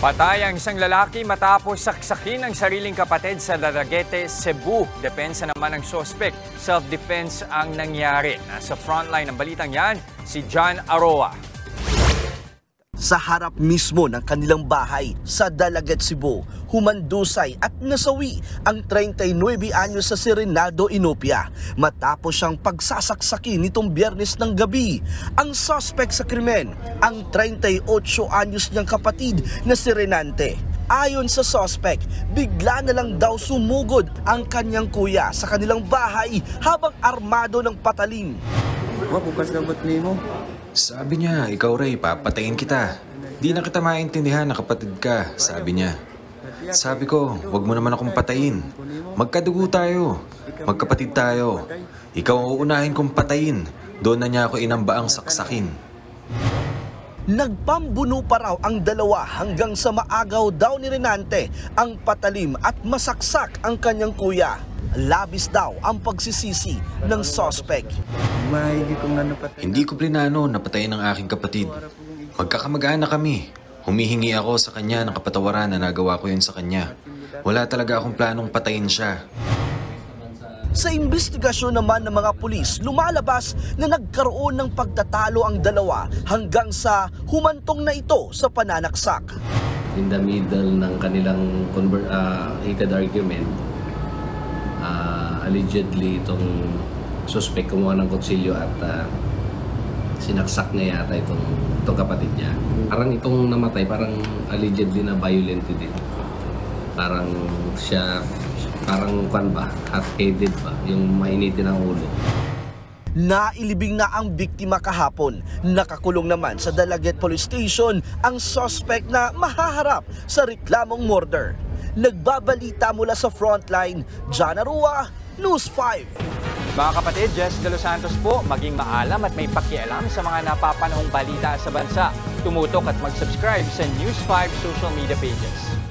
Patay ang isang lalaki matapos saksakin ang sariling kapatid sa Dumaguete, Cebu. Depensa naman ng sospek. Self-defense ang nangyari. Nasa frontline ng balitang yan, si John Aroa. Sa harap mismo ng kanilang bahay sa Dumaguete, Cebu, humandusay at nasawi ang 39 anyos sa si Rinaldo Inopia matapos siyang pagsasaksakin nitong Biyernes ng gabi. Ang suspect sa krimen, ang 38 anyos niyang kapatid na si Renante. Ayon sa suspect, bigla na lang daw sumugod ang kanyang kuya sa kanilang bahay habang armado ng patalim. Bukas gabot mo. Sabi niya, ikaw Ray, papatayin kita. Di na kita maintindihan na kapatid ka, sabi niya. Sabi ko, wag mo naman akong patayin. Magkadugo tayo, magkapatid tayo. Ikaw ang uunahin kong patayin. Doon na niya ako inambaang saksakin. Nagpambuno pa raw ang dalawa hanggang sa maagaw daw ni Renante ang patalim at masaksak ang kanyang kuya. Labis daw ang pagsisisi ng suspect. Hindi ko plinano na patayin ang aking kapatid. Magkakamag-anak kami. Humihingi ako sa kanya ng kapatawaran na nagawa ko yun sa kanya. Wala talaga akong planong patayin siya. Sa investigasyon naman ng mga pulis, lumalabas na nagkaroon ng pagtatalo ang dalawa hanggang sa humantong na ito sa pananaksak. In the middle ng kanilang heated argument, allegedly itong suspect kumuha ng kutsilyo at sinaksak niya yata itong kapatid niya. Parang itong namatay, parang allegedly na violent din. Parang siya, parang hot-headed ba, yung mainitin ang ulo. Nailibing na ang biktima kahapon. Nakakulong naman sa Dumaguete Police Station ang suspect na mahaharap sa reklamong murder. Nagbabalita mula sa frontline, John Aroa, News 5. Mga kapatid, Jess De Los Santos po, maging maalam at may pakialam sa mga napapanahong balita sa bansa. Tumutok at mag-subscribe sa News 5 social media pages.